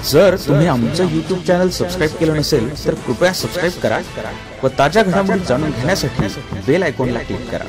जर तुम्ही आमचं YouTube चॅनल सबस्क्राइब केलं नसेल तर कृपया सबस्क्राइब करा व ताज्या घडामोडी जाणून घेण्यासाठी बेल आयकॉनला क्लिक करा।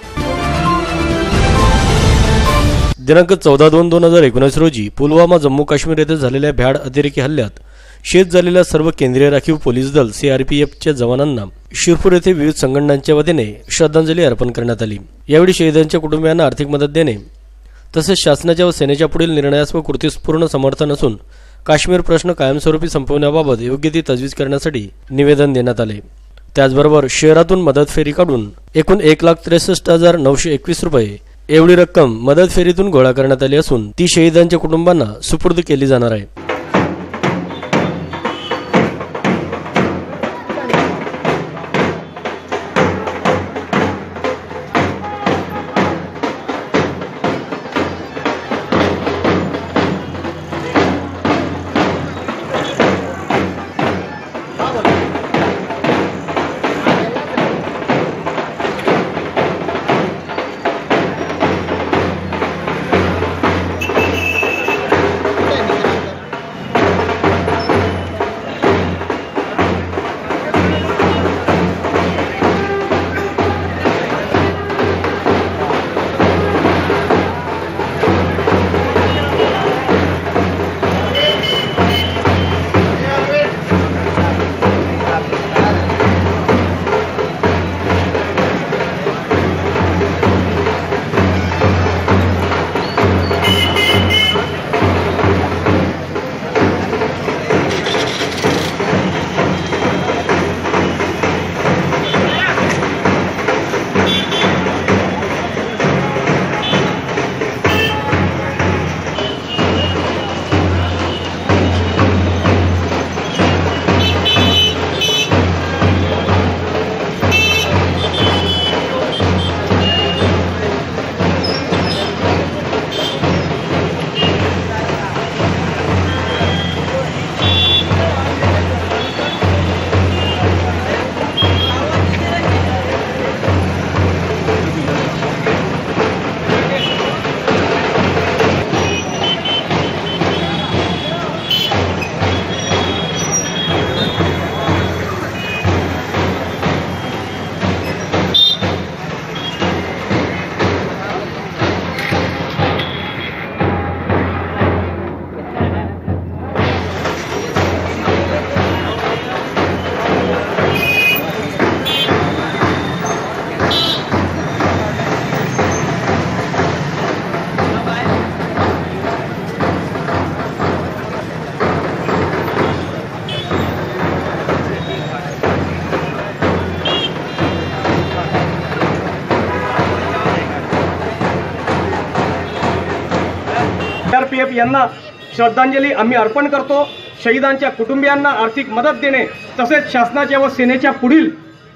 दिनांक 14/2/2019 रोजी पुलवामा जम्मू काश्मीर येथे झालेल्या भ्याड अतिरेकी हल्ल्यात शहीद झालेल्या सर्व केंद्रीय राखीव पोलीस दल CRPFच्या जवानांना शिरपूर येथे विविध संघटनांच्या वतीने श्रद्धांजली अर्पण करण्यात आली। यावेळी शहीदांच्या कुटुंबियांना आर्थिक मदत देणे तसेच शासनाच्या व सेनेच्या पुढील निर्णयास व कृतीस पूर्ण समर्थन असून काश्मीर प्रश्न कायमस्वरूपी संपवण्याबाबत योग्य ती तजवीज करण्यासाठी निवेदन देण्यात आले। त्याचबरोबर शहरातून मदत फेरी काढून एकूण 1,63,921 रुपये एवढी रक्कम मदत फेरीतून गोळा करण्यात आली असून ती शहीदांच्या कुटुंबांना सुपूर्द केली जाणार आहे। CRPF यांना श्रद्धांजली आम्ही अर्पण करतो। शहीदांच्या कुटुंबियांना आर्थिक मदत देणे तसेच शासनाच्या व सेनेच्या पुढील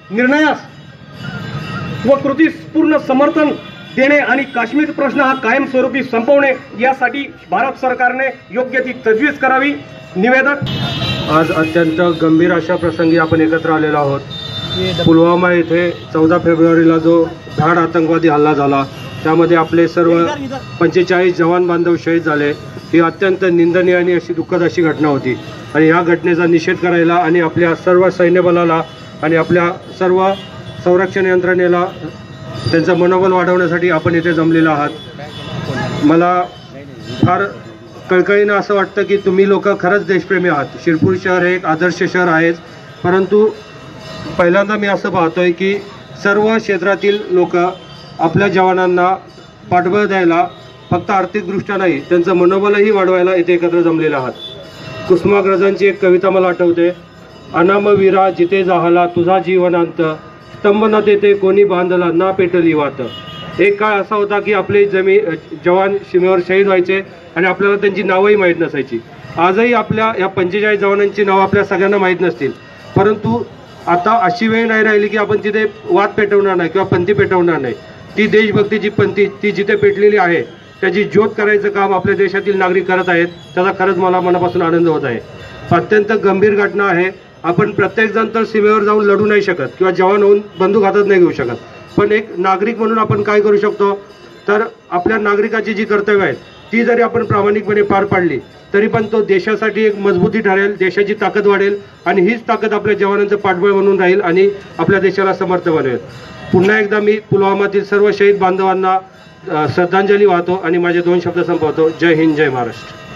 निर्णयास व कृतीस पूर्ण समर्थन देणे आणि काश्मीर प्रश्न हा कायमस्वरूपी संपवणे यासाठी भारत सरकारने योग्य ती तजवीज करावी। निवेदक आज अत्यंत गंभीर अशा प्रसंगी आपण एकत्र आलेलो आहोत। पुलवामा येथे 14 फेब्रुवारीला जो भ्याड आतंकवादी हल्ला झाला त्यामध्ये आपले सर्व 45 जवान बांधव शहीद झाले। ही अत्यंत निंदनीय आणि अशी दुःखद अशी घटना होती आणि या घटनेचा निषेध करायला आणि आपल्या सर्व सैन्य बलाला आणि आपल्या सर्व संरक्षण यंत्रणेला त्यांचं मनोबल वाढवण्यासाठी आपण इथे जमलेलो आहात। मला फार कळकळीनं असं वाटतं की तुम्ही लोक खरंच देशप्रेमी आहात। शिरपूर शहर हे एक आदर्श शहर आहेच, परंतु पहिल्यांदा मी असं पाहतोय की सर्व क्षेत्रातील लोक आपल्या जवानांना पाठबळ द्यायला फक्त आर्थिकदृष्ट्या नाही त्यांचं मनोबलही वाढवायला इथे एकत्र जमलेले आहात। कुसुमाग्रजांची एक कविता मला आठवते, अनामवीरा जिथे जाहला तुझा जीवनांत, स्तंभ न तेथे कोणी बांधला ना पेटली वात। एक काळ असा होता की आपले जवान सीमेवर शहीद व्हायचे आणि आपल्याला त्यांची नावंही माहीत नसायची। आजही आपल्या या 45 जवानांची नावं आपल्या सगळ्यांना माहीत नसतील, परंतु आता अशी वेळ नाही राहिली की आपण तिथे वाद पेटवणार नाही किंवा पंथी पेटवणार नाही। ती देशभक्तीची पंथी ती जिथे पेटलेली आहे त्याची ज्योत करायचं काम आपल्या देशातील नागरिक करत आहेत। त्याचा खरंच मला मनापासून आनंद होत आहे। अत्यंत गंभीर घटना आहे। आपण प्रत्येकजण तर सीमेवर जाऊन लढू नाही शकत किंवा जवान होऊन बंदूक हातात नाही घेऊ शकत, पण एक नागरिक म्हणून आपण काय करू शकतो तर आपल्या नागरिकाची जी कर्तव्य आहेत ती जरी आपण प्रामाणिकपणे पार पाडली तरी पण तो देशासाठी एक मजबूती ठरेल, देशाची ताकद वाढेल आणि हीच ताकद आपल्या जवानांचं पाठबळ म्हणून राहील आणि आपल्या देशाला समर्थ बनवेल. पुन्हा एकदा मी पुलवामातील सर्व शहीद बांधवांना श्रद्धांजली वाहतो आणि माझे 2 शब्द संपवतो. जय हिंद, जय महाराष्ट्र.